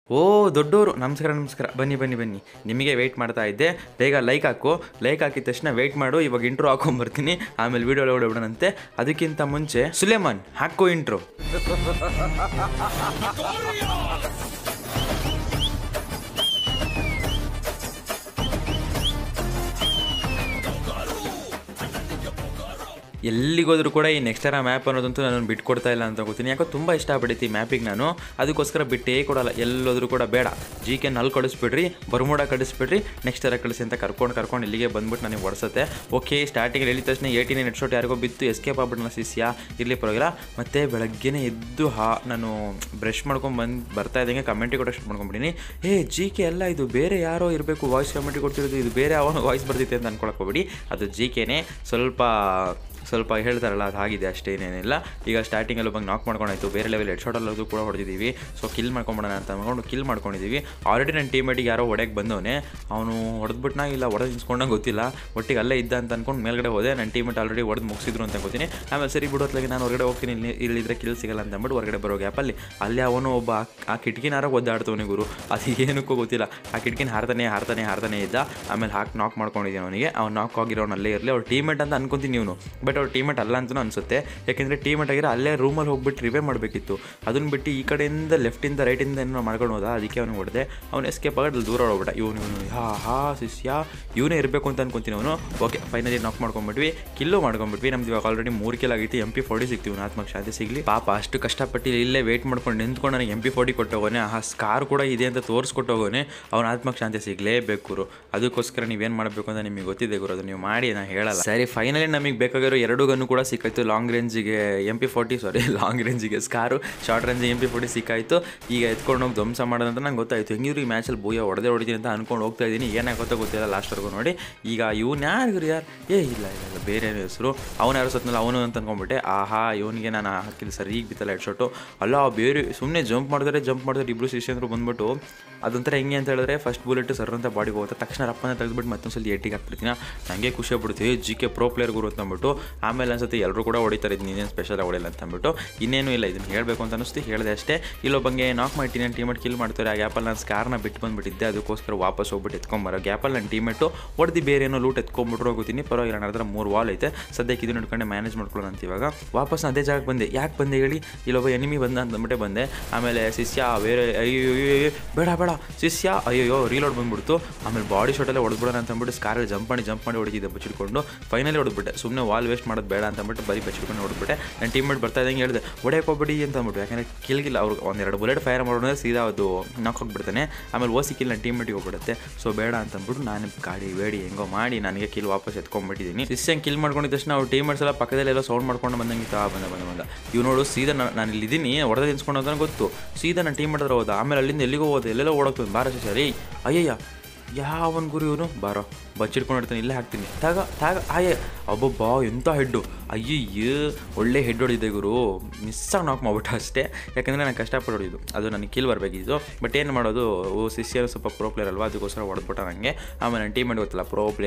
ಓ ದೊಡ್ಡವರು ನಮಸ್ಕಾರ ನಮಸ್ಕಾರ, ಬನ್ನಿ ಬನ್ನಿ ಬನ್ನಿ, ನಿಮಗೆ ವೆಯ್ಟ್ ಮಾಡ್ತಾ ಇದ್ದೆ. ಬೇಗ ಲೈಕ್ ಹಾಕು, ಲೈಕ್ ಹಾಕಿದ ತಕ್ಷಣ ವೆಯ್ಟ್ ಮಾಡು. ಇವಾಗ ಇಂಟ್ರೋ ಹಾಕೊಂಬರ್ತೀನಿ, ಆಮೇಲೆ ವೀಡಿಯೋ ಹೊಡಬಿಡೋಣಂತೆ. ಅದಕ್ಕಿಂತ ಮುಂಚೆ ಸುಲೇಮಾನ್ ಹಾಕೋ ಇಂಟ್ರೋ. ಎಲ್ಲಿಗೋದ್ರೂ ಕೂಡ ಈ ನೆಕ್ಸ್ಟ್ ಮ್ಯಾಪ್ ಅನ್ನೋದಂತೂ ನಾನು ಬಿಟ್ಕೊಡ್ತಾ ಇಲ್ಲ ಅಂತ ಗೊತ್ತೀನಿ. ಯಾಕೋ ತುಂಬ ಇಷ್ಟ ಆಗ್ಬಿಡೈತಿ ಮ್ಯಾಪಿಗೆ, ನಾನು ಅದಕ್ಕೋಸ್ಕರ ಬಿಟ್ಟೇ ಕೊಡಲ್ಲ. ಎಲ್ಲೋದ್ರೂ ಕೂಡ ಬೇಡ, GK ನಲ್ಲಿ ಕಳಿಸ್ಬಿಡ್ರಿ, ಬರ್ಮುಡ ಕಳಿಸ್ಬಿಡ್ರಿ, ನೆಕ್ಸ್ಟ್ ಕಳಿಸಿ ಅಂತ ಕರ್ಕೊಂಡು ಇಲ್ಲಿಗೆ ಬಂದ್ಬಿಟ್ಟು ನನಗೆ ಹೊಡ್ಸತ್ತೆ. ಓಕೆ, ಸ್ಟಾರ್ಟಿಂಗಲ್ಲಿ ಹೇಳಿದ ತಕ್ಷಣ 18 ನೆಟ್ ಶಾಟ್ ಯಾರಿಗೋ ಬಿತ್ತು, ಎಸ್ಕೇಪ್ ಆಗ್ಬಿಟ್ಟು ಶಿಷ್ಯ ಇರಲಿ ಪರವಾಗಿಲ್ಲ. ಮತ್ತು ಬೆಳಗ್ಗೆನೇ ಎದ್ದು ನಾನು ಬ್ರಷ್ ಮಾಡ್ಕೊಂಡು ಬರ್ತಾ ಇದ್ದಂಗೆ ಕಮೆಂಟ್ರಿ ಕೊಡೋ ಸ್ಟಾರ್ಟ್ ಮಾಡ್ಕೊಂಡ್ಬಿಟ್ಟಿನಿ. GK ಎಲ್ಲ ಇದು ಬೇರೆ ಯಾರೋ ಇರಬೇಕು, ವಾಯ್ಸ್ ಕಮೆಂಟ್ರಿ ಕೊಡ್ತಿರೋದು, ಇದು ಬೇರೆ ಅವನು ವಾಯ್ಸ್ ಬರ್ತಿತ್ತೆ ಅಂತ ಅನ್ಕೊಳಕ್ಕೆ ಹೋಗ್ಬಿಡಿ. ಅದು GKನೇ. ಸ್ವಲ್ಪ ಹೇಳ್ತಾರಲ್ಲ, ಅದು ಆಗಿದೆ ಅಷ್ಟೇ, ಏನೇನಿಲ್ಲ. ಈಗ ಸ್ಟಾರ್ಟಿಂಗಲ್ಲಿ ಬಂದು ನಾಕ್ ಮಾಡ್ಕೊಂಡಾಯ್ತು, ಬೇರೆ ಲೆವೆಲ್ ಹೆಡ್ ಶಾಟಲ್ಲದು ಕೂಡ ಹೊಡೆದಿದ್ದೀವಿ. ಸೊ ಕಿಲ್ ಮಾಡ್ಕೊಂಬಿಡೋಣ ಅಂತ ಅಂದ್ಕೊಂಡು ಕಿಲ್ ಮಾಡ್ಕೊಂಡಿದ್ದೀವಿ. ಆಲ್ರೆಡಿ ನನ್ನ ಟೀಮೇಟಿಗೆ ಯಾರೋ ಹೊಡೆಗೆ ಬಂದವನೇ, ಅವನು ಹೊಡೆದ್ಬಿಟ್ನಾ ಇಲ್ಲ ಹೊಡೆದು ನಿಲ್ಸ್ಕೊಂಡಂಗೆ ಗೊತ್ತಿಲ್ಲ, ಒಟ್ಟಿಗೆ ಅಲ್ಲೇ ಇದ್ದ ಅಂತ ಅಂದ್ಕೊಂಡು ಮೇಲ್ಗಡೆ ಹೋದೆ. ನನ್ನ ಟೀಮೇಟ್ ಆಲ್ರೆಡಿ ಹೊಡೆದು ಮುಗಿಸಿದ್ರು ಅಂತ ಗೊತ್ತೀನಿ. ಆಮೇಲೆ ಸರಿ ಬಿಡೋತ್ಲಾಗೆ ನಾನು ಹೊರಗಡೆ ಹೋಗ್ತೀನಿ, ಇಲ್ಲಿದ್ರೆ ಕಿಲ್ ಸಿಗಲ್ಲ ಅಂತ ಅಂದ್ಬಿಟ್ಟು ಹೊರಗಡೆ ಬರೋ ಗ್ಯಾಪಲ್ಲಿ ಅಲ್ಲಿ ಅವನು ಒಬ್ಬ ಆ ಕಿಟಕಿನಾರ ಒದ್ದಾಡ್ತವನೇ ಗುರು, ಅದು ಏನಕ್ಕೂ ಗೊತ್ತಿಲ್ಲ. ಆ ಕಿಟಕಿನ ಹಾರ್ತಾನೆ ಇದ್ದ. ಆಮೇಲೆ ನಾಕ್ ಮಾಡ್ಕೊಂಡಿದ್ದೀನಿ ಅವನಿಗೆ. ಅವ್ನು ನಾಕ್ ಆಗಿರೋನು ಅಲ್ಲೇ ಇರಲಿ, ಅವ್ರ ಟೀಮೇಟ್ ಅಂತ ಅನ್ಕೊಂತೀನಿ ಇವನು, ಬಟ್ ಅವ್ರ ಟೀಮೇಟ್ ಅಲ್ಲ ಅಂತಲೂ ಅನಿಸುತ್ತೆ. ಯಾಕೆಂದರೆ ಟೀಮೇಟ್ ಆಗಿರೋ ಅಲ್ಲೇ ರೂಮಲ್ಲಿ ಹೋಗ್ಬಿಟ್ಟು ರಿವೇ ಮಾಡಬೇಕಿತ್ತು. ಅದನ್ನು ಬಿಟ್ಟು ಈ ಕಡೆಯಿಂದ ಲೆಫ್ಟಿಂದ ರೈಟಿಂದ ಏನೋ ಮಾಡ್ಕೊಂಡು ಹೋದ. ಅದಕ್ಕೆ ಅವ್ನು ಹೊಡೆದೆ, ಅವ್ನು ಎಸ್ಕೇಪ್ ಆಗೋದು ದೂರ ಹೋಗ್ಬಿಟ್ಟ. ಇವನು ಶಿಷ್ಯ ಇವನೇ ಇರಬೇಕು ಅಂತ ಅನ್ಕೊಂತೀನಿ ಅವನು. ಓಕೆ, ಫೈನಲಿ ನಾಕ್ ಮಾಡ್ಕೊಂಡ್ಬಿಟ್ವಿ, ಕಿಲ್ಲು ಮಾಡ್ಕೊಂಡ್ಬಿಟ್ವಿ. ನಮ್ದು ಇವಾಗ ಆಲ್ರೆಡಿ 3 ಕಿಲ್ ಆಗಿತ್ತು. MP40 ಸಿಗ್ತೀವಿ, ಆತ್ಮಕ್ಕೆ ಶಾಂತಿ ಸಿಗಲಿ. ಪಾಪ ಅಷ್ಟು ಕಷ್ಟಪಟ್ಟು ಇಲ್ಲೇ ವೆಯ್ಟ್ ಮಾಡ್ಕೊಂಡು ನಿಂತ್ಕೊಂಡು ನನಗೆ MP40 ಕೊಟ್ಟೋಗೋನೆ, ಆ ಸ್ಕಾರ್ ಕೂಡ ಇದೆ ಅಂತ ತೋರಿಸ್ಕೊಟ್ಟೋಗೋನೆ. ಅವ್ನ ಆತ್ಮಕ್ಕೆ ಶಾಂತಿ ಸಿಗಲೇಬೇಕು ಗುರು. ಅದಕ್ಕೋಸ್ಕರ ನೀವೇನು ಮಾಡಬೇಕು ಅಂತ ನಿಮಗೆ ಗೊತ್ತಿದೆ ಗುರು, ಅದು ನೀವು ಮಾಡಿ, ನಾನು ಹೇಳಲ್ಲ. ಸರಿ, ಫೈನಲಿ ನಮಗೆ ಬೇಕಾಗಿರೋ 2 ಗನ್ನು ಕೂಡ ಸಿಕ್ಕಾಯ್ತು. ಲಾಂಗ್ ರೇಂಜಿಗೆ ಸ್ಕಾರು, ಶಾರ್ಟ್ ರೇಂಜಿಗೆ MP40 ಸಿಕ್ಕಾಯಿತು. ಈಗ ಎತ್ಕೊಂಡು ಹೋಗಿ ಧ್ವಂಸ ಮಾಡೋದಂತ ನಂಗೆ ಗೊತ್ತಾಯಿತು. ಹೆಂಗಿದ್ರು ಈ ಮ್ಯಾಚಲ್ಲಿ ಬೂಯ ಹೊಡೆದಿದ್ದೀನಿ ಅಂತ ಅನ್ಕೊಂಡು ಹೋಗ್ತಾ ಇದ್ದೀನಿ. ಏನಾಗುತ್ತೋ ಗೊತ್ತಿಲ್ಲ ಲಾಸ್ಟ್ವರೆಗೂ. ನೋಡಿ ಈಗ ಇವನು ಯಾರು ಇಲ್ಲ ಬೇರೆ ಹೆಸರು, ಅವನು ಯಾರು ಸತ್ನಲ್ಲ ಅವನು ಅಂತ ಅನ್ಕೊಂಡ್ಬಿಟ್ಟೆ. ಇವನಿಗೆ ನಾನು ಹಾಕಿದ್ದು ಸರಿ ಈಗ ಬಿತ್ತಲ್ಲ ಹೆಡ್ ಶಾಟು. ಅಲ್ಲ ಬೇರೆ ಸುಮ್ಮನೆ ಜಂಪ್ ಮಾಡಿದ್ರೆ ಇಬ್ಬರು ಶಿಷ್ಯಂದ್ರು ಬಂದ್ಬಿಟ್ಟು ಅದೊಂಥರ ಹೆಂಗೆ ಅಂತ ಹೇಳಿದ್ರೆ, ಫಸ್ಟ್ ಬುಲೆಟ್ ಸರ್ ಅಂತ ಬಾಡಿಗೆ ಹೋಗುತ್ತೆ, ತಕ್ಷಣ ರಪ್ಪನ ತೆಗೆದ್ಬಿಟ್ಟು ಮತ್ತೊಂದ್ಸಲ ಎಟ್ಟಿಗೆ ಹಾಕ್ಬಿಡ್ತೀನಿ. ನನಗೆ ಖುಷಿ ಆಗ್ಬಿಡ್ತೀವಿ, GK ಪ್ರೋ ಪ್ಲೇಯರ್ ಗುರು ಅಂತ ಅಂದ್ಬಿಟ್ಟು. ಆಮೇಲೆ ಅನ್ಸುತ್ತೆ ಎಲ್ಲರೂ ಕೂಡ ಹೊಡಿತಾರೆ, ಇದು ನೀನೇನು ಸ್ಪೆಷಲ್ ಹೊಡೆಯಲ್ಲ ಅಂತ ಅಂದ್ಬಿಟ್ಟು. ಇನ್ನೇನು ಇಲ್ಲ, ಇದನ್ನು ಹೇಳಬೇಕು ಅಂತ ಅನಿಸ್ತು, ಹೇಳಿದೆ ಅಷ್ಟೇ. ಇಲ್ಲೊಬ್ಬಂಗೆ ನಾಕ್ ಮಾಡ್ತೀನಿ, ನನ್ನ ಟೀಮೇಟ್ ಕಿಲ್ ಮಾಡ್ತಾರೆ. ಆ ಗ್ಯಾಪಲ್ಲಿ ನಾನು ಸ್ಕಾರ್ನ ಬಿಟ್ಟು ಬಂದುಬಿಟ್ಟಿದ್ದೆ, ಅದಕ್ಕೋಸ್ಕರ ವಾಪಸ್ ಹೋಗ್ಬಿಟ್ಟು ಎತ್ಕೊಂಬರೋ ಗ್ಯಾಪಲ್ಲಿ ನನ್ನ ಟೀಮೇಟು ಹೊಡೆದು ಬೇರೆ ಏನೋ ಲೂಟ್ ಎತ್ಕೊಂಡ್ಬಿಟ್ರು ಹೋಗ್ತೀನಿ. ಪರವಾಗಿಲ್ಲ, ನನ್ನ ಹತ್ರ 3 ವಾಲ್ ಐತೆ, ಸದ್ಯಕ್ಕೆ ಇದು ನೋಡ್ಕೊಂಡೆ ಮ್ಯಾನೇಜ್ ಮಾಡ್ಕೊಳ್ಳೋಣ ಅಂತ. ಇವಾಗ ವಾಪಸ್ ಅದೇ ಜಾಗಕ್ಕೆ ಬಂದೆ. ಯಾಕೆ ಬಂದೆ ಹೇಳಿ, ಇಲ್ಲೊಬ್ಬ ಎನಿಮಿ ಬಂದ ಅಂತಂದ್ಬಿಟ್ಟೆ ಬಂದೆ. ಆಮೇಲೆ ಶಿಷ್ಯ ಬೇರೆ ಅಯ್ಯೋ ಬೇಡ ಶಿಷ್ಯ ಅಯ್ಯೋ ರೀಲೋಡ್ ಬಂದ್ಬಿಡ್ತು. ಆಮೇಲೆ ಬಾಡಿ ಶಾಟಲ್ಲೇ ಹೊಡೆದ್ಬಿಡೋಣ ಅಂತ ಅಂದ್ಬಿಟ್ಟು ಸ್ಕಾರಲ್ಲಿ ಜಂಪ್ ಮಾಡಿ ಹೊಡಿತಿದ್ದೆ ಬಚ್ಚಿಡ್ಕೊಂಡು. ಫೈನಲಿ ಹೊಡೆದ್ಬಿಟ್ಟೆ, ಸುಮ್ಮನೆ ವಾಲ್ ವೇಸ್ಟ್ ಮಾಡೋದು ಬೇಡ ಅಂತ ಅಂದ್ಬಿಟ್ಟು ಬರೀ ಬಚ್ಚಿಡ್ಕೊಂಡು ಹೊಡೆದ್ಬಿಟ್ಟೆ. ನನ್ನ ಟೀಮೇಟ್ ಬರ್ತಾ ಇದ್ದಂಗೆ ಹೇಳಿದೆ ಹೊಡೆಯಕ್ಕೆ ಹೋಗ್ಬಿಡಿ ಅಂತ ಅಂದ್ಬಿಟ್ಟು, ಯಾಕಂದರೆ ಕಿಲ್ಗಿಲ್ಲ ಅವ್ರಿಗೆ 1-2 ಬುಲೆಟ್ ಫೈರ್ ಮಾಡೋದ್ರೆ ಸೀದಾ ಅದು ನಾಕ್ ಹೋಗ್ಬಿಡ್ತಾನೆ. ಆಮೇಲೆ ಕಿಲ್ ನನ್ನ ಟೀಮೇಟಿಗೆ ಹೋಗ್ಬಿಡುತ್ತೆ. ಸೊ ಬೇಡ ಅಂತ ಅಂದ್ಬಿಟ್ಟು ನಾನು ಗಾಡಿ ಬೇಡಿ ಹೆಂಗೋ ಮಾಡಿ ನನಗೆ ಕಿಲ್ ವಾಪಸ್ ಎತ್ಕೊಂಡ್ಬಿಟ್ಟಿದ್ದೀನಿ. ಶಿಷ್ಯಂಗೆ ಕಿಲ್ ಮಾಡ್ಕೊಂಡಿದ್ದ ತಕ್ಷಣ ಅವ್ರು ಟೀಮೇಟ್ಸ್ ಎಲ್ಲ ಪಕ್ಕದಲ್ಲೆಲ್ಲ ಸೌಂಡ್ ಮಾಡ್ಕೊಂಡು ಬಂದಂಗಿತ್ತು. ಬಂದ ಇವ್ ನೋಡು, ಸೀದಾ ನಾನು ಇಲ್ಲಿದ್ದೀನಿ, ಹೊಡೆದ ನಿಲ್ಸ್ಕೊಂಡು ಅಂತ ಗೊತ್ತು, ಸೀದಾ ನನ್ನ ಟೀಮ್ ಮಾಡಿದ್ರೆ ಹೋದ. ಆಮೇಲೆ ಅಲ್ಲಿಂದ ಎಲ್ಲಿಗೂ ಹೋದ, ಎಲ್ಲೆಲ್ಲೋ ಓಡೋಗ್ತೀನಿ. ಬಾರ ಸರಿ ಅಯ್ಯಯ್ಯ ಯಾವನ್ ಗುರು ಇವನು, ಬಾರೋ ಬಚ್ಚಿಡ್ಕೊಂಡಿರ್ತಾನೆ, ಇಲ್ಲೇ ಹಾಕ್ತೀನಿ ತಾಗ ಅಬ್ಬಬ್ಬಾ ಎಂಥ ಹೆಡ್ಡು, ಅಯ್ಯಯ್ಯ ಒಳ್ಳೆ ಹೆಡ್ ಹೊಡಿದೆ ಗುರು. ಮಿಸ್ಸಾಗಿ ನಾಕ್ ಮಾಡ್ಬಿಟ್ಟು ಅಷ್ಟೇ, ಯಾಕಂದರೆ ನಾನು ಕಷ್ಟಪಟ್ಟು ಹೊಡಿದ್ದು, ಅದು ನನಗೆ ಕಿಲ್ ಬರಬೇಕಿದ್ದು. ಬಟ್ ಏನು ಮಾಡೋದು, ಶಿಷ್ಯರು ಸ್ವಲ್ಪ ಪ್ರೋ ಪ್ಲೇಯರ್ ಅಲ್ವಾ, ಅದಕ್ಕೋಸ್ಕರ ಹೊಡೆದ್ಬಿಟ್ಟ ನನಗೆ. ಆಮೇಲೆ ನನ್ನ ಟೀಮೇಟ್ ಗೊತ್ತಲ್ಲ,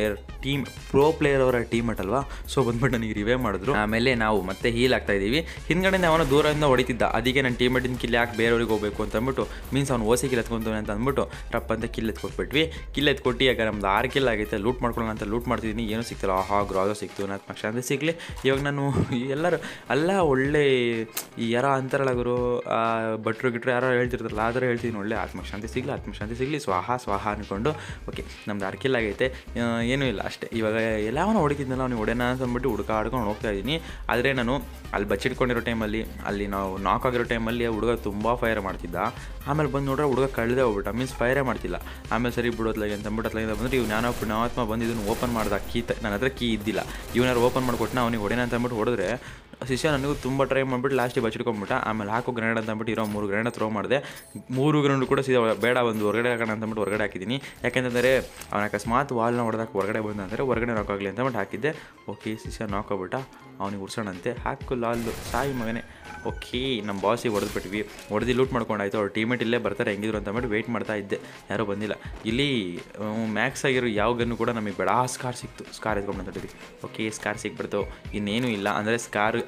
ಪ್ರೋ ಪ್ಲೇಯರ್ ಅವರ ಟೀಮೇಟ್ ಅಲ್ವಾ, ಸೊ ಬಂದ್ಬಿಟ್ಟು ನನಗೆ ರಿವೇ ಮಾಡಿದ್ರು. ಆಮೇಲೆ ನಾವು ಮತ್ತೆ ಹೀಲ್ ಆಗ್ತಾ ಇದ್ದೀವಿ. ಹಿಂದ್ಗಡೆ ಅವನು ದೂರದಿಂದ ಹೊಡಿತಿದ್ದ, ಅದಕ್ಕೆ ನನ್ನ ಟೀಮೇಟಿನ ಕಿಲ್ ಯಾಕೆ ಬೇರೆಯವ್ರಿಗೆ ಹೋಗಬೇಕು ಅಂತ ಅಂದ್ಬಿಟ್ಟು, ಮೀನ್ಸ್ ಅವ್ನು ಕಿಲ್ ಎತ್ಕೊಂತವನೆ ಅಂತ ಅಂದ್ಬಿಟ್ಟು ರಪ್ಪ ಅಂತ ಕಿಲ್ ಎತ್ಕೊಟ್ಬಿಟ್ವಿ. ಕಿಲ್ ಎತ್ಕೊಟ್ಟು ಯಾಕೆ ನಮ್ದು 6 ಕಿಲ್ ಆಗೈತೆ, ಲೂಟ್ ಮಾಡ್ಕೊಳ್ಳೋಣ ಅಂತ ಲೂಟ್ ಮಾಡ್ತಿದ್ದೀನಿ, ಏನೂ ಸಿಗ್ತಿಲ್ಲ. ಗ್ರಾಜೋ ಸಿಕ್ತು, ನನ್ನ ಶಾಂತಿ ಸಿಗಲಿ. ಇವಾಗ ನಾನು ಎಲ್ಲರೂ ಅಲ್ಲ ಒಳ್ಳೆ ಈ ಯಾರೋ ಅಂತಾರಲ್ಲ ಗುರು, ಭಟ್ರು ಯಾರೋ ಹೇಳ್ತಿರ್ತಾರಲ್ಲ, ಆ ಥರ ಹೇಳ್ತೀನಿ, ಒಳ್ಳೆ ಆತ್ಮಶಾಂತಿ ಸಿಗಲಿ ಸ್ವಾಹ ಅಂದ್ಕೊಂಡು. ಓಕೆ, ನಮ್ದು 6 ಕಿಲ್ ಆಗೈತೆ, ಏನೂ ಇಲ್ಲ ಅಷ್ಟೇ. ಇವಾಗ ಎಲ್ಲವನ್ನೂ ಹೊಡಿತಿದ್ನಲ್ಲ, ಅವ್ನಿಗೆ ಹೊಡೆಯೋಣ ಅಂತ ಅಂದ್ಬಿಟ್ಟು ಹುಡ್ಕೊಂಡು ಹೋಗ್ತಾ ಇದ್ದೀನಿ. ಆದರೆ ನಾನು ಅಲ್ಲಿ ಬಚ್ಚಿಟ್ಕೊಂಡಿರೋ ಟೈಮಲ್ಲಿ, ಅಲ್ಲಿ ನಾವು ನಾಕ್ ಆಗಿರೋ ಟೈಮಲ್ಲಿ ಹುಡುಗ ತುಂಬ ಫೈರ್ ಮಾಡ್ತಿದ್ದ. ಆಮೇಲೆ ಬಂದು ನೋಡ್ರೆ ಹುಡುಗ ಕಳೆದೇ ಹೋಗ್ಬಿಟ್ಟ, ಮೀನ್ಸ್ ಫೈರೇ ಮಾಡ್ತಿಲ್ಲ. ಆಮೇಲೆ ಸರಿ ಬಿಡೋತ್ಲಾಗೆ ಅಂತ ಅಂದ್ಬಿಟ್ಟು ಬಂದರೆ ಇವ್ನು ನಾನು ಪುಣ್ಯಾತ್ಮ ಬಂದು ಇದನ್ನು ಓಪನ್ ಮಾಡ್ದೆ. ನನ್ನ ಹತ್ರ ಕೀ ಇದ್ದಿಲ್ಲ, ಇವನಾರು ಓಪನ್ ಮಾಡಿಕೊಟ್ಟು ಅವನಿಗೆ ಹೊಡೆಯೋಣ ಅಂತ ಅಂದ್ಬಿಟ್ಟು ಹೊಡೆದ್ರೆ ಶಿಷ್ಯ ನನಗೂ ತುಂಬ ಟ್ರೈ ಮಾಡಿಬಿಟ್ಟು ಲಾಸ್ಟಿಗೆ ಬಚ್ಚಿಡ್ಕೊಂಬಿಟ್ಟ. ಆಮೇಲೆ ಹಾಕೋ ಗ್ರೆನೇಡ್ ಅಂತ ಅಂದ್ಬಿಟ್ಟು ಇರೋ 3 ಗ್ರೆನೇಡ್ ಥ್ರೋ ಮಾಡಿದೆ. 3 ಗ್ರೆನೇಡ್ ಕೂಡ ಸೀದಾ ಬೇಡ ಒಂದು ಹೊರಗಡೆ ಹಾಕೋಣ ಅಂತ ಅಂದ್ಬಿಟ್ಟು ಹೊರಗಡೆ ಹಾಕಿದ್ದೀನಿ. ಯಾಕೆಂತಂದರೆ ಅವನ ಅಕಸ್ಮಾತ್ ವಾಲ್ನ ಹೊಡೆದಾಕ ಹೊರಗಡೆ ಬಂದಂದರೆ ಹೊರಗಡೆ ನಾಕಾಗಲಿ ಅಂತ ಅಂದ್ಬಿಟ್ಟು ಹಾಕಿದ್ದೆ. ಓಕೆ, ಶಿಷ್ಯ ನಾಕೋಗ್ಬಿಟ್ಟ, ಅವನಿಗೆ ಉರ್ಸೋಣಂತೆ, ಹಾಕು ಲಾಲ್ದು ಸಾಯಿ ಮಗನೇ. ಓಕೆ, ನಮ್ಮ ಬಾಸಿಗೆ ಹೊಡೆದು ಲೂಟ್ ಮಾಡ್ಕೊಂಡಾಯ್ತು. ಅವ್ರ ಟೀಮೇಟ್ ಇಲ್ಲೇ ಬರ್ತಾರೆ ಹೆಂಗಿದ್ರು ಅಂತ ಅಂದ್ಬಿಟ್ಟು ವೆಯ್ಟ್ ಮಾಡ್ತಾ ಇದ್ದೆ, ಯಾರೂ ಬಂದಿಲ್ಲ. ಇಲ್ಲಿ ಮ್ಯಾಕ್ಸ್ ಆಗಿರೋ ಯಾವ ಗನ್ನು ಕೂಡ ನಮಗೆ ಬೇಡ. ಸ್ಕಾರ್ ಸಿಕ್ತು, ಸ್ಕಾರ್ ಎತ್ಕೊಂಡ್ಬಿಡ್ತೀವಿ. ಓಕೆ, ಸ್ಕಾರ್ ಸಿಕ್ಬಿಡ್ತು, ಇನ್ನೇನು ಇಲ್ಲ ಅಂದರೆ ಸ್ಕಾರ್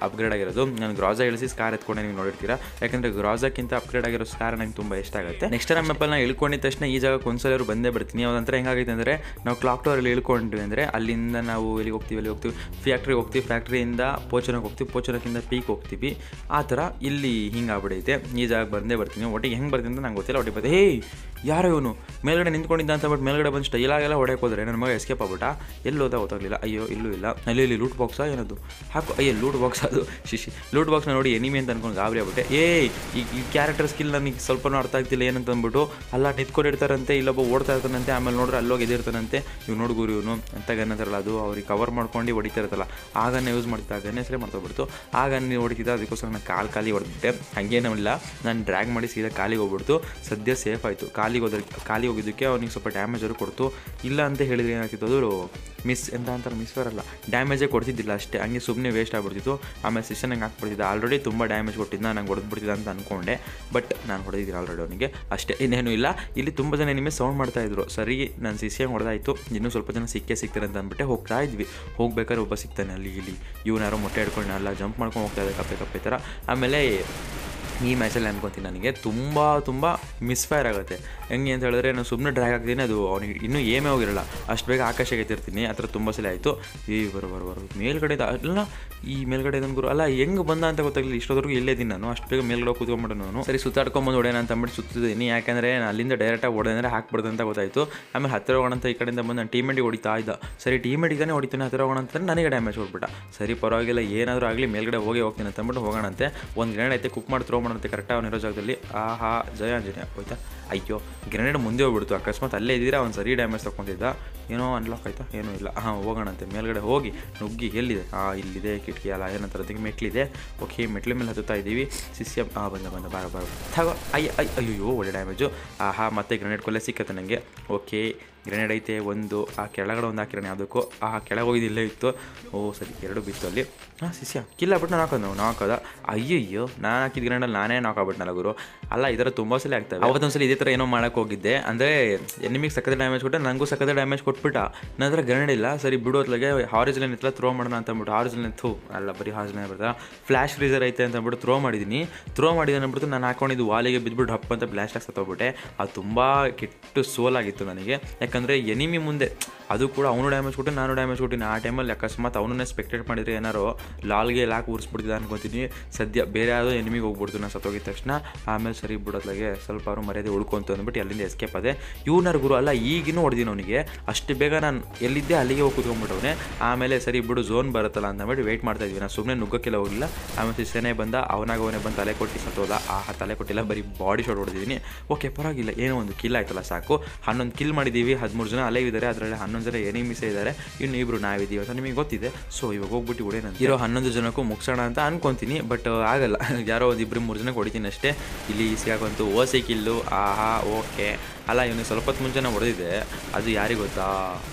ಅಪ್ಗ್ರೇಡ್ ಆಗಿರೋದು. ನಾನು ಗ್ರಾಜಾ ಇಳಿಸಿ ಸ್ಕಾರ್ ಎತ್ಕೊಂಡೆ ನೀವು ನೋಡಿರ್ತೀರಾ, ಯಾಕಂದರೆ ಗ್ರಾಜಾಕ್ಕಿಂತ ಅಪ್ಗ್ರೇಡ್ ಆಗಿರೋ ಸ್ಕಾರ್ ನಂಗೆ ತುಂಬ ಇಷ್ಟ ಆಗುತ್ತೆ. ನೆಕ್ಸ್ಟ್ ನಮ್ಮ ಮ್ಯಾಪಲ್ಲಿ ನಾನು ಇಳ್ಕೊಂಡಿದ ತಕ್ಷಣ ಈ ಜಾಗಕ್ಕೆ ಒಂದ್ಸಲ ಬಂದೇ ಬರ್ತೀನಿ. ಅದಂತರ ಹೆಂಗಾಗೈತೆ ಅಂದರೆ ನಾವು ಕ್ಲಾಕ್ ಟವರಲ್ಲಿ ಇಳ್ಕೊಂಡ್ವಿ ಅಂದರೆ ಅಲ್ಲಿಂದ ನಾವು ಎಲ್ಲಿಗೆ ಹೋಗ್ತೀವಿ ಫ್ಯಾಕ್ಟ್ರಿಗೆ ಹೋಗ್ತೀವಿ, ಫ್ಯಾಕ್ಟ್ರಿಯಿಂದ ಪೋಚನಕ್ಕೆ ಹೋಗ್ತೀವಿ, ಪೋಚನಕ್ಕಿಂದ ಪೀಕ್ ಹೋಗ್ತೀವಿ. ಆ ಥರ ಇಲ್ಲಿ ಹಿಂಗೆ ಆಗ್ಬಿಡೈತೆ. ಈ ಜಾಗಕ್ಕೆ ಬಂದೇ ಬರ್ತೀನಿ. ಒಟ್ಟಿಗೆ ಹೆಂಗೆ ಬರ್ತೀನಿ ಅಂತ ನಂಗೆ ಗೊತ್ತಿಲ್ಲ. ಒಟ್ಟಿಗೆ ಬರ್ತೀನಿ, ಹೇಯ್ ಯಾರೋ ಇವನು ಮೇಲ್ಗಡೆ ನಿಂತ್ಕೊಂಡಿದ್ದ ಅಂತ ಬಟ್ ಮೇಲ್ಗಡೆ ಬಂದು ಸ್ಟೈಲಾಗೆಲ್ಲ ಹೊಡೆಯಕ್ಕೆ ಹೋದರೆ ನನ್ನ ಮಗ ಎಸ್ಕೇಪ್ ಆಗ್ಬಿಟ್ಟ. ಎಲ್ಲೋದ ಗೊತ್ತಾಗಲಿಲ್ಲ. ಅಯ್ಯೋ ಇಲ್ಲೂ ಇಲ್ಲ. ಅಲ್ಲಿ ಲೂಟ್ ಬಾಕ್ಸಾ ಏನದು ಹಾಕು. ಅಯ್ಯೋ ಲೂಟ್ ಬಾಕ್ಸ್ ಅದು ಲೂಟ್ ಬಾಕ್ಸ್ನ ನೋಡಿ ಎನಿಮಿ ಅಂತ ಅನ್ಕೊಂಡು ಗಾಬರಿ ಆಗ್ಬಿಟ್ಟೆ. ಈ ಕ್ಯಾರೆಕ್ಟರ್ ಸ್ಕಿಲ್ ನನಗೆ ಸ್ವಲ್ಪನೂ ಅರ್ಥ ಆಗ್ತಿಲ್ಲ ಏನಂತ ಅಂದ್ಬಿಟ್ಟು ಅಲ್ಲ ನಿಂತ್ಕೊಂಡಿರ್ತಾರಂತೆ, ಇಲ್ಲೊಬ್ಬ ಓಡ್ತಾ ಇರ್ತಾನಂತೆ, ಆಮೇಲೆ ನೋಡ್ರೆ ಅಲ್ಲೋಗಿ ಎದಿರ್ತಾನಂತೆ. ಇವ್ನು ನೋಡ್ಗುರು ಇವನು ಅಂತ ಗನ್ನಂತಾರಲ್ಲ ಅದು ಅವ್ರಿಗೆ ಕವರ್ ಮಾಡ್ಕೊಂಡು ಹೊಡಿತಾ ಇರ್ತಲ್ಲ, ಆಗನ್ನೇ ಯೂಸ್ ಮಾಡ್ತಾ ಗನ್ನೇ ಹೆಸರೇ ಮಾಡ್ಕೊಬಿಡ್ತು. ಆಗನ್ನೇ ಹೊಡಿತಿದ್ದ, ಅದಕ್ಕೋಸ್ಕರ ನಾನು ಖಾಲಿ ಹೊಡೆದ್ಬಿಟ್ಟೆ. ಹಾಗೇನಿಲ್ಲ, ನಾನು ಡ್ರ್ಯಾಗ್ ಮಾಡಿ ಸೀದಾ ಕಾಲಿಗೆ ಹೋಗ್ಬಿಡ್ತು. ಸದ್ಯ ಸೇಫ್ ಆಯಿತು. ಕಾಲಿಗೆ ಹೋಗಿದ್ದಕ್ಕೆ ಅವ್ನಿಗೆ ಸ್ವಲ್ಪ ಡ್ಯಾಮೇಜ್ ಅವರು ಕೊಡ್ತು. ಇಲ್ಲ ಅಂತ ಹೇಳಿದ್ರೆ ಏನಾಗ್ತಿತ್ತು, ಅದು ಮಿಸ್ ಎಂತ ಅಂತಾರೆ, ಮಿಸ್ ಬರಲ್ಲ, ಡ್ಯಾಮೇಜೇ ಕೊಡ್ತಿದ್ದಿಲ್ಲ ಅಷ್ಟೇ. ಹಂಗೆ ಸುಮ್ಮನೆ ವೇಸ್ಟ್ ಆಗ್ಬಿಡ್ತಿತ್ತು. ಆಮೇಲೆ ಸಿಸ್ಟಮ್ ನಂಗೆ ಹಾಕ್ಬಿಡ್ತಿದ್ದೆ. ಆಲ್ರೆಡಿ ತುಂಬ ಡ್ಯಾಮೇಜ್ ಕೊಟ್ಟಿದ್ದ, ನಂಗೆ ಹೊಡೆದ್ಬಿಡ್ತಿದ್ದ ಅಂತ ಅಂದ್ಕೊಂಡೆ. ಬಟ್ ನಾನು ಹೊಡೆದಿದ್ದೀನಿ ಆಲ್ರೆಡಿ ಅವನಿಗೆ, ಅಷ್ಟೇ, ಇನ್ನೇನು ಇಲ್ಲ. ಇಲ್ಲಿ ತುಂಬ ಜನ ನಿಮಗೆ ಸೌಂಡ್ ಮಾಡ್ತಾಯಿದ್ರು. ಸರಿ ನಾನು ಸಿಸಿಯಾಗಿ ಹೊಡೆದಾಯಿತು, ಇನ್ನೂ ಸ್ವಲ್ಪ ಜನ ಸಿಗ್ತಾರೆ ಅಂತ ಅಂದ್ಬಿಟ್ಟೆ ಹೋಗ್ತಾ ಇದ್ವಿ. ಹೋಗ್ಬೇಕಾದ್ರೆ ಒಬ್ಬ ಸಿಗ್ತಾನೆ ಅಲ್ಲಿ ಇವನಾರೋ ಮೊಟ್ಟೆ ಹಿಡ್ಕೊಂಡು ಎಲ್ಲ ಜಂಪ್ ಮಾಡ್ಕೊಂಡು ಹೋಗ್ತಾ ಇದ್ದೆ ಕಪ್ಪೆ ಥರ. ಆಮೇಲೆ ಈ ಮ್ಯಾಚಲ್ಲಿ ಅನ್ಕೊತೀನಿ ನನಗೆ ತುಂಬ ಮಿಸ್ಫೈರ್ ಆಗುತ್ತೆ. ಹೆಂಗೆ ಅಂತ ಹೇಳಿದ್ರೆ ನಾನು ಸುಮ್ಮನೆ ಡ್ರ್ಯಾಗ್ ಆಗ್ತೀನಿ, ಅದು ಅವನಿಗೆ ಇನ್ನೂ ಏಮೇ ಹೋಗಿರಲ್ಲ, ಅಷ್ಟು ಬೇಗ ಆಕಾಶಕ್ಕೆ ಎತ್ತಿರ್ತೀನಿ. ಆ ಥರ ತುಂಬ ಸಲ ಆಯಿತು. ಬರೋ ಮೇಲ್ಗಡೆ ಅಲ್ಲ, ಈ ಮೇಲ್ಗಡೆ ಗುರು ಅಲ್ಲ ಹೆಂಗೆ ಬಂದ ಅಂತ ಗೊತ್ತಾಗಲಿಲ್ಲ. ಇಷ್ಟೊತ್ತವರೆಗೂ ಇಲ್ಲೇ ಇದ್ದೀನಿ ನಾನು, ಅಷ್ಟು ಬೇಗ ಮೇಲ್ಗಡೆ ಕೂತ್ಕೊಂಡ್ಬಿಟ್ಟು ನಾನು ಸರಿ ಸುತ್ತಾಡ್ಕೊಂಬಂದು ಹೊಡೆಯೋಣ ಅಂತ ಅಂದ್ಬಿಟ್ಟು ಸುತ್ತಿದ್ದೀನಿ. ಯಾಕಂದರೆ ನಾನು ಅಲ್ಲಿಂದ ಡೈರೆಕ್ಟಾಗಿ ಹೊಡೆದ್ರೆ ಹಾಕ್ಬಿಡ್ದು ಅಂತ ಗೊತ್ತಾಯಿತು. ಆಮೇಲೆ ಹತ್ತಿರ ಹೋಗೋಣ ಅಂತ ಈ ಕಡೆಯಿಂದ ಬಂದು ನಾನು ಟೀಮೇಟಿಗೆ ಹೊಡಿತಾ ಇದ್ದ. ಸರಿ ಟೀಮೇಟಿಗೆ ಹೊಡಿತಾನೆ, ಹತ್ತಿರ ಹೋಗೋಣ ಅಂತಂದ್ರೆ ನನಗೆ ಡ್ಯಾಮೇಜ್ ಕೊಟ್ಬಿಟ್ಟ. ಸರಿ ಪರವಾಗಿಲ್ಲ, ಏನಾದರೂ ಆಗಲಿ ಮೇಲ್ಗಡೆ ಹೋಗ್ತೀನಿ ಅಂತ ಅಂದ್ಬಿಟ್ಟು ಹೋಗೋಣಂತೆ. ಒಂದು ಗ್ರೆನೇಡ್ ಐತೆ, ಕುಕ್ ಮಾಡಿ ಥ್ರೋ ಮಾಡೋಣಂತೆ ಕರೆಕ್ಟಾಗಿ ಅವನಿರೋ ಜಾಗದಲ್ಲಿ. ಆಹಾ ಜಯ ಆಂಜನೇಯ ಹೋಯ್ತಾ. ಅಯ್ಯೋ ಗ್ರೆನೇಡ್ ಮುಂದೆ ಹೋಗ್ಬಿಡ್ತು. ಅಕಸ್ಮಾತ್ ಅಲ್ಲೇ ಇದ್ದೀರಾ ಅವ್ನು ಸರಿ ಡ್ಯಾಮೇಜ್ ತೊಗೊತಿದ್ದ. ಏನೋ ಅನ್ಲಾಕ್ ಆಯ್ತಾ ಏನೂ ಇಲ್ಲ. ಹೋಗೋಣಂತೆ ಮೇಲ್ಗಡೆ ಹೋಗಿ ನುಗ್ಗಿ ಎಲ್ಲಿದೆ, ಇಲ್ಲಿದೆ ಕಿಟಕಿ ಅಲ್ಲ ಏನಂತಾರೆ ಅದಕ್ಕೆ ಮೆಟ್ಲಿದೆ. ಓಕೆ ಮೆಟ್ಲ ಮೇಲೆ ಹತ್ತುತ್ತಾ ಇದ್ದೀವಿ. ಸಿಸ್ಯ ಬಂದ ಬಾರ ಅಯ್ಯೋ ಒಳ್ಳೆ ಡ್ಯಾಮೇಜು. ಮತ್ತೆ ಗ್ರೆನೇಡ್ ಕೊಲೆ ಸಿಕ್ಕತ್ತೆ ನನಗೆ. ಓಕೆ ಗ್ರೆನೇಡ್ ಐತೆ ಒಂದು, ಆ ಕೆಳಗಡೆ ಒಂದು ಹಾಕಿರೋಣ ಯಾವುದಕ್ಕೂ, ಕೆಳಗೆ ಹೋಗಿದ್ದು ಇಲ್ಲೇ ಇತ್ತು. ಸರಿ 2 ಬಿತ್ತು ಅಲ್ಲಿ. ಸಿಸ್ಯ ಕಿಲ್ಲ ಬಿಟ್ಟು ನಾನು ಹಾಕೋದ. ಅಯ್ಯಯ್ಯೋ ನಾನು ಹಾಕಿದ ಗ್ರೆನೇಡಲ್ಲಿ ನಾನೇ ನಾಕಾಗ್ಬಿಟ್ನಲ್ಲ ಗುರು. ಅಲ್ಲ ಈ ಥರ ತುಂಬ ಸಲ ಆಗ್ತವೆ. ಅವತ್ತೊಂದ್ಸಲ ಇದೇ ಥರ ಏನೋ ಮಾಡೋಕ್ಕೆ ಹೋಗಿದ್ದೆ. ಅಂದರೆ ಎನಿಮಿಗೆ ಸಕ್ಕದ ಡ್ಯಾಮೇಜ್ ಕೊಟ್ಟೆ, ನನಗೂ ಸಕ್ಕದ ಡ್ಯಾಮೇಜ್ ಕೊಟ್ಬಿಟ್ಟ. ನನ್ನ ಹತ್ರ ಗ್ರೆನೇಡ್ ಇಲ್ಲ. ಸರಿ ಬಿಡು ಹೊತ್ಲಾಗೆ ಹಾರಿಜನ್ ಇತ್ತಲ್ಲ ಥ್ರೋ ಮಾಡೋಣ ಅಂತ ಅಂದ್ಬಿಟ್ಟು, ಹಾರಿಜನ್ ಅಲ್ಲ ಬರೀ ಹಾರಿಜನ್ ಬರ್ತಾ ಫ್ಲ್ಯಾಶ್ ಫ್ರೀಸರ್ ಐತೆ ಅಂತ ಅಂದ್ಬಿಟ್ಟು ಥ್ರೋ ಮಾಡಿದ್ದೀನಿ ಅಂದ್ಬಿಟ್ಟು ನಾನು ಹಾಕೊಂಡಿದ್ದು ವಾಲಿಗೆ ಬಿದ್ದುಬಿಟ್ಟು ಹಪ್ಪ ಅಂತ ಬ್ಲಾಸ್ಟ್ ಆಗಿ ಸತ್ತೋಗ್ಬಿಟ್ಟೆ. ಅದು ತುಂಬ ಕೆಟ್ಟು ಸೋಲಾಗಿತ್ತು ನನಗೆ. ಯಾಕಂದರೆ ಎನಿಮಿ ಮುಂದೆ ಅದು ಕೂಡ ಅವನು ಡ್ಯಾಮೇಜ್ ಕೊಟ್ಟು ನಾನು ಡ್ಯಾಮೇಜ್ ಕೊಟ್ಟಿನಿ. ಆ ಟೈಮಲ್ಲಿ ಅಕಸ್ಮಾತ್ ಅವನನ್ನೇ ಸ್ಪೆಕ್ಟೇಟ್ ಮಾಡಿದರೆ ಏನಾರೋ ಲಾಲ್ಗೆ ಲಾಕ್ ಉರಿಸ್ಬಿಡ್ತಿದ್ದ ಅನ್ಕೊತೀನಿ. ಸದ್ಯ ಬೇರೆ ಯಾವುದೋ ಎನಿಮಿಗೆ ಹೋಗ್ಬಿಡ್ತು ನಾನು ಸತ್ತೋಗಿದ ತಕ್ಷಣ. ಆಮೇಲೆ ಸರಿ ಬಿಡೋದ್ಲಾಗೆ ಸ್ವಲ್ಪ ಅವರು ಮರ್ಯಾದೆ ಉಳ್ಕೊಂತು ಅಂದ್ಬಿಟ್ಟು ಅಲ್ಲಿಂದ ಎಸ್ಕೇಪ್ ಅದೇ. ಇವನಾರು ಗುರು ಅಲ್ಲ ಈಗಿನೂ ಹೊಡೆದಿನ ಅವನಿಗೆ. ಅಷ್ಟು ಬೇಗ ನಾನು ಎಲ್ಲಿದ್ದೆ ಅಲ್ಲಿಗೆ ಹೋಗಿ ಕೂತ್ಕೊಂಡ್ಬಿಟ್ಟವನೇ. ಆಮೇಲೆ ಸರಿ ಬಿಡು ಝೋನ್ ಬರುತ್ತಲ್ಲ ಅಂತ ಅಂದ್ಬಿಟ್ಟು ವೆಯ್ಟ್ ಮಾಡ್ತಾಯಿದ್ವಿ. ನಾನು ಸುಮ್ಮನೆ ನುಗ್ಗೋಕ್ಕೆಲ್ಲ ಹೋಗಿಲ್ಲ. ಆಮೇಲೆ ಸಿಸ್ಟನೇ ಬಂದ, ಅವನೇ ಬಂದು ತಲೆ ಕೊಟ್ಟು ಸತ್ತೋದ. ತಲೆ ಕೊಟ್ಟಿಲ್ಲ, ಬರೀ ಬಾಡಿ ಶಾಟ್ ಹೊಡೆದಿದ್ದೀನಿ. ಓಕೆ ಪರವಾಗಿಲ್ಲ, ಏನೋ ಒಂದು ಕಿಲ್ ಆಯ್ತಲ್ಲ ಸಾಕು. 11 ಕಿಲ್ ಮಾಡಿದ್ದೀವಿ, 13 ಜನ ಅಲ್ಲೇ ಇದ್ದಾರೆ. ಅದರಲ್ಲಿ 11 ಜನ ಎನಿಮಿಸೇ ಇದ್ದಾರೆ, ಇನ್ನು ಇಬ್ಬರು ನಾವಿದ್ದೀವಿ ಅಂತ ನಿಮಗೆ ಗೊತ್ತಿದೆ. ಸೊ ಇವಾಗ ಹೋಗ್ಬಿಟ್ಟು ಹೊಡೆಯೋಣ ಇರೋ 11 ಜನಕ್ಕೂ ಮುಗಿಸೋಣ ಅಂತ ಅನ್ಕೊತೀನಿ. ಬಟ್ ಆಗಲ್ಲ, ಯಾರೋ ಒಂದು 2-3 ಜನಕ್ಕೆ ಹೊಡಿತೀನಿ ಅಷ್ಟೇ. ಇಲ್ಲಿ ಸಿಗಾಕಂತೂ ಓಸಿ ಕಿಲ್ಲು. ಓಕೆ ಅಲ್ಲ ಇವನಿಗೆ ಸ್ವಲ್ಪ ಹೊತ್ತು ಮುಂಚೆನೇ ಹೊಡೆದಿದೆ. ಅದು ಯಾರಿಗೆ ಗೊತ್ತಾ,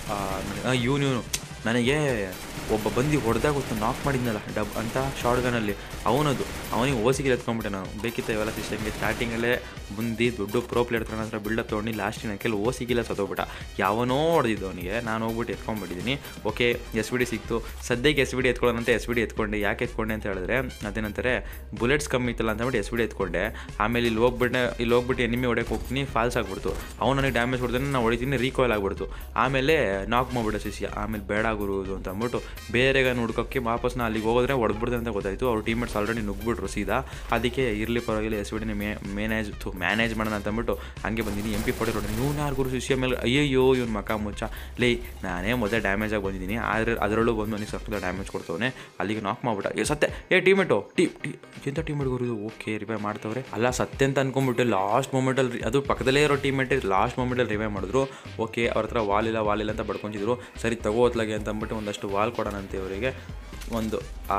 ಇವನು ನನಗೆ ಒಬ್ಬ ಬಂದು ಹೊಡೆದಾಗ ಗೊತ್ತು ನಾಕ್ ಮಾಡಿದ್ನಲ್ಲ ಡಬ್ ಅಂತ ಶಾರ್ಟ್ ಗನಲ್ಲಿ, ಅವನಿಗೆ ಓಸಿಗೆ ಎತ್ಕೊಂಡ್ಬಿಟ್ಟೆ ನಾನು. ಬೇಕಿತ್ತು ಇವೆಲ್ಲ ಸಿಸ್ಟಮ್ಗೆ ಸ್ಟಾರ್ಟಿಂಗಲ್ಲೇ ಬಂದು ದೊಡ್ಡ ಪ್ರೋ ಪ್ಲೇಯರ್ ಹತ್ರ ಬಿಲ್ಡಪ್ ತೊಗೊಂಡು ಲಾಸ್ಟಿನ ಕೆಲ ಓಸಿಗಿಲ್ಲ ಸತ್ತೋಗ್ಬಿಟ್ಟ. ಯಾವನೋ ಹೊಡೆದಿದ್ದು ಅವನಿಗೆ, ನಾನು ಹೋಗ್ಬಿಟ್ಟು ಎತ್ಕೊಂಡ್ಬಿಟ್ಟಿದ್ದೀನಿ. ಓಕೆ SVD ಸಿಕ್ತು. ಸದ್ಯಕ್ಕೆ SVD ಎತ್ಕೊಳ್ಳೋಣಂತ SVD ಎತ್ಕೊಂಡೆ. ಯಾಕೆ ಎತ್ಕೊಂಡೆ ಅಂತ ಹೇಳಿದ್ರೆ ಅದೇನಂತಾರೆ ಬುಲೆಟ್ಸ್ ಕಮ್ಮಿ ಇತ್ತಲ್ಲ ಅಂತಂದ್ಬಿಟ್ಟು SVD ಎತ್ಕೊಂಡೆ. ಆಮೇಲೆ ಇಲ್ಲಿ ಹೋಗ್ಬಿಟ್ಟು ಎನಿಮಿ ಹೊಡೆಯಕ್ಕೆ ಹೋಗ್ತೀನಿ, ಫಾಲ್ಸ್ ಆಗ್ಬಿಡ್ತು. ಅವ್ನು ನನಗೆ ಡ್ಯಾಮೇಜ್ ಹೊಡೆದ್ರೆ ನಾನು ಹೊಡಿತೀನಿ, ರೀಕಾಲ್ ಆಗ್ಬಿಡ್ತು. ಆಮೇಲೆ ನಾಕ್ ಮಾಡ್ಬಿಟ್ಟೆ ಸಿಸಿಯ. ಆಮೇಲೆ ಬೇಡ ಗುರುದು ಅಂತ ಅಂದ್ಬಿಟ್ಟು ಬೇರೆಗ ಹುಡ್ಕೋಕ್ಕೆ ವಾಪಸ್ ನಾ ಅಲ್ಲಿಗೆ ಹೋಗೋದ್ರೆ ಹೊಡೆದ್ಬಿಡ್ದೆ ಅಂತ ಗೊತ್ತಾಯಿತು. ಅವ್ರ ಟೀಮೇಟ್ಸ್ ಆಲ್ರೆಡಿ ನುಗ್ಬಿಟ್ರು ಸೀದಾ. ಅದಕ್ಕೆ ಇರಲಿ ಪರವಾಗಿಲ್ಲ SVD ಮ್ಯಾನೇಜ್ ಮಾಡೋಣ ಅಂತ ಅಂದ್ಬಿಟ್ಟು ಹಂಗೆ ಬಂದಿದ್ದೀನಿ. MP40 ಹೊಡೆದು ಇವ್ನು ಯಾರು ಗುರು ಸಿಸಿಯ ಮೇಲೆ. ಅಯ್ಯಯ್ಯೋ ಇವ್ನು ಮಕ ಮುಚ್ಚ ಲೇ, ನಾನೇ ಮೊದಲೇ ಡ್ಯಾಮೇಜ್ ಆಗಿ ಬಂದಿದ್ದೀನಿ. ಆದರೆ ಅದರಲ್ಲೂ ಬಂದು ನನಗೆ ಸ್ವಲ್ಪ ಡ್ಯಾಮೇಜ್ ಕೊಡ್ತವನೆ. ಅಲ್ಲಿಗೆ ನಾಕ್ ಮಾಡ್ಬಿಟ್ಟ. ಸತ್ತೆ ಟೀಮೇಟು ಎಂಥ ಟೀಮೇಟ್ ಗುರು. ಓಕೆ ರಿವೈವ್ ಮಾಡ್ತವ್ರೆ. ಅಲ್ಲ ಸತ್ತೆ ಅಂತ ಅನ್ಕೊಂಡ್ಬಿಟ್ಟು ಲಾಸ್ಟ್ ಮೂಮೆಂಟಲ್ಲಿ, ಅದು ಪಕ್ಕದಲ್ಲೇ ಇರೋ ಟೀಮೇಟ್ ಲಾಸ್ಟ್ ಮೂಮೆಂಟಲ್ಲಿ ರಿವೈವ್ ಮಾಡಿದ್ರು. ಓಕೆ ಅವ್ರ ಹತ್ರ ವಾಲ್ ಇಲ್ಲ ಅಂತ ಬಡ್ಕೊಂತಿದ್ರು. ಸರಿ ತಗೋತ್ಲಾಗೆ ಅಂತ ಅಂದ್ಬಿಟ್ಟು ಒಂದಷ್ಟು ವಾಲ್ ಕೊಡೋಣಂತೆ ಇವರಿಗೆ. 1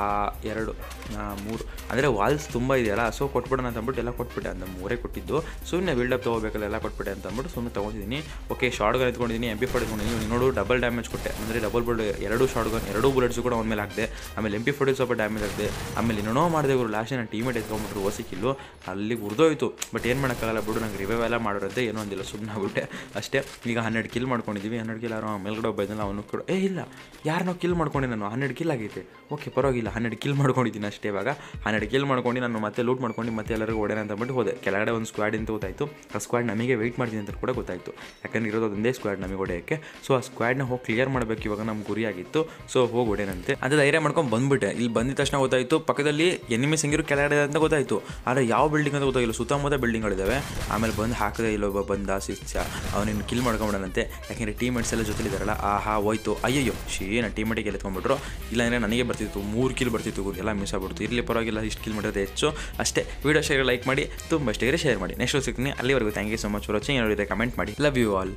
2 3 ಅಂದರೆ ವಾಲ್ಸ್ ತುಂಬ ಇದೆಯಲ್ಲ, ಸೊ ಕೊಟ್ಬಿಡೋಣ ಅಂತ ಅಂದ್ಬಿಟ್ಟು ಎಲ್ಲ ಕೊಟ್ಬಿಟ್ಟೆ. ಅಂತ 3 ಕೊಟ್ಟಿದ್ದು. ಸುಮ್ಮನೆ ಬಿಲ್ಡಪ್ ತೊಗೋಬೇಕಲ್ಲ, ಎಲ್ಲ ಕೊಟ್ಬಿಟ್ಟೆ ಅಂತ ಅಂದ್ಬಿಟ್ಟು ಸುಮ್ಮನೆ ತೊಗೊಂಡಿದ್ದೀನಿ. ಓಕೆ ಶಾರ್ಟ್ ಗನ್ ಎತ್ಕೊಂಡಿದ್ದೀನಿ, MP40 ಎತ್ಕೊಂಡಿದ್ದೀನಿ. ನೋಡು ಡಬಲ್ ಡ್ಯಾಮೇಜ್ ಕೊಟ್ಟೆ. ಅಂದರೆ double bullet, 2 shotgun 2 bullets ಕೂಡ ಅವನ ಮೇಲೆ ಹಾಕಿದೆ. ಆಮೇಲೆ MP40 ಸ್ವಲ್ಪ ಡ್ಯಾಮೇಜ್ ಆಗಿದೆ. ಆಮೇಲೆ ಇನ್ನೂ ಮಾಡಿದೆ ಗುರು. ಲಾಸ್ಟ್ ನನ್ನ ಟೀಮೇಟ್ ಎತ್ಕೊಂಡ್ಬಿಟ್ರು ಓಸಿಕಿಲ್ಲು. ಅಲ್ಲಿಗೆ ಉರಿದೋಯ್ತು. ಬಟ್ ಏನು ಮಾಡೋಕ್ಕಾಗಲ್ಲ ಬಿಡು, ನಂಗೆ ರಿವೈವ್ ಎಲ್ಲ ಮಾಡೋರಂತೆ ಏನೋ ಒಂದಿಲ್ಲ, ಸುಮ್ಮನೆ ಆಗ್ಬಿಟ್ಟೆ ಅಷ್ಟೇ. ಈಗ 12 ಕಿಲ್ ಮಾಡ್ಕೊಂಡಿದ್ದೀವಿ. 12 ಕಿಲ್ ಯಾರೋ ಮೇಲ್ಗಡೆ ಒಬ್ಬ ಇದ್ದಲ್ಲ, ಅವನು ಕೂಡ ಇಲ್ಲ ಯಾರನ್ನೋ ಕಿಲ್ ಮಾಡ್ಕೊಂಡೆ ನಾನು. 12 ಕಿಲ್ ಆಗೈತೆ. ಓಕೆ ಪರವಾಗಿಲ್ಲ 12 ಕಿಲ್ ಮಾಡ್ಕೊಂಡಿದ್ದೀನಿ ಅಷ್ಟೇ. ಇವಾಗ 12 ಕಿಲ್ ಮಾಡ್ಕೊಂಡು ನಾನು ಮತ್ತೆ ಲೂಟ್ ಮಾಡ್ಕೊಂಡು ಮತ್ತೆ ಎಲ್ಲರಿಗೂ ಹೊಡೆಯೋಣ ಅಂತ ಅಂದ್ಬಿಟ್ಟು ಹೋದೆ. ಕೆಳಗಡೆ ಒಂದು ಸ್ಕ್ವಾಡ್ ಅಂತ ಗೊತ್ತಾಯಿತು. ಆ ಸ್ಕ್ವಾಡ್ ನಮಗೆ ವೆಯ್ಟ್ ಮಾಡ್ತೀನಿ ಅಂತ ಕೂಡ ಗೊತ್ತಾಯಿತು. ಯಾಕಂದರೆ ಇರೋದು ಒಂದೇ ಸ್ಕ್ವಾಡ್ ನಮಗೆ ಹೊಡೆಯೋಕ್ಕೆ. ಸೊ ಆ ಸ್ಕ್ವಾಡ್ನ ಹೋಗಿ ಕ್ಲಿಯರ್ ಮಾಡಬೇಕು ಇವಾಗ ನಮ್ಮ ಗುರಿಯಾಗಿತ್ತು. ಸೊ ಹೋಗಿ ಹೊಡೆಯೋಣಂತೆ ಅದು ಧೈರ್ಯ ಮಾಡ್ಕೊಂಡು ಬಂದುಬಿಟ್ಟೆ. ಇಲ್ಲಿ ಬಂದಿದ ತಕ್ಷಣ ಗೊತ್ತಾಯಿತು ಪಕ್ಕದಲ್ಲಿ ಎನಿಮೀಸ್ ಹೆಂಗಿರೋ ಕೆಳಗಡೆ ಅಂತ ಗೊತ್ತಾಯಿತು. ಆದರೆ ಯಾವ ಬಿಲ್ಡಿಂಗ್ ಅಂತ ಗೊತ್ತಾಗಿಲ್ಲ, ಸುತ್ತಮುತ್ತ ಬಿಲ್ಡಿಂಗ್ಗಳಿದ್ದಾವೆ. ಆಮೇಲೆ ಬಂದು ಹಾಕಿದೆ, ಇಲ್ಲೊಬ್ಬ ಬಂದ ಶಿಕ್ಷ ಅವನಿನ್ನು ಕಿಲ್ ಮಾಡ್ಕೊಂಬಿಡೋಣಂತೆ. ಯಾಕೆಂದರೆ ಟೀಮೇಟ್ಸ್ ಎಲ್ಲ ಜೊತೆಲಿದ್ದಾರಲ್ಲ. ಆಹಾ ಹೋಯ್ತು, ಅಯ್ಯಯ್ಯೋ ಶೀನ ಟೀಮೇಟಿಗೆ ಎತ್ಕೊಂಡ್ಬಿಟ್ರು. ಇಲ್ಲಾಂದರೆ ನನಗೆ ಬರ್ತಿತ್ತು 3 ಕಿಲ್ ಬರ್ತಿತ್ತು, ಎಲ್ಲ ಮಿಸ್ ಆಗ್ಬಿಡ್ತು. ಇರಲಿ ಪರವಾಗಿಲ್ಲ, ಇಷ್ಟು ಕಿಲ್ ಮಾಡೋದು ಹೆಚ್ಚು ಅಷ್ಟೇ. ವೀಡಿಯೋ ಶೇರ್ ಲೈಕ್ ಮಾಡಿ, ತುಂಬ ಇಷ್ಟ ಶೇರ್ ಮಾಡಿ. ನೆಕ್ಸ್ಟ್ ಸಿಗ್ತೀನಿ. ಅಲ್ಲಿವರೆಗೂ thank you so much for watching. ಏನಾದ್ರು ಕಮೆಂಟ್ ಮಾಡಿ. Love you all.